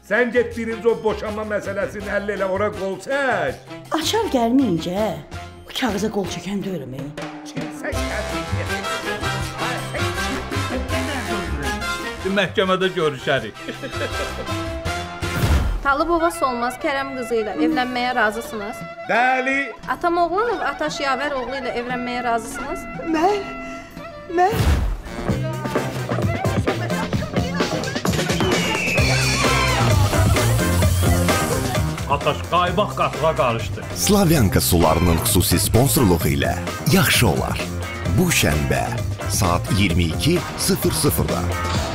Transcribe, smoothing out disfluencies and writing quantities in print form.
Sən get birinci o boşanma məsələsini həll elə, ora qol çək. Açar gəlməyincə bu kağıza qol çəkən deyiləm. Kimsə gəlməyəcək. Məhkəmədə görüşərik. Talıbova Solmaz Kərəm qızı ilə evlənməyə razısınız? Bəli. Atam Oğlanov Ataş Yavər oğlu ilə evlənməyə razısınız? Mən Ataş qaybaq qatığa qarışdı. Slavyanka sularının xüsusi sponsorluğu ilə yaxşı olar. Bu şənbə saat 22:00-da.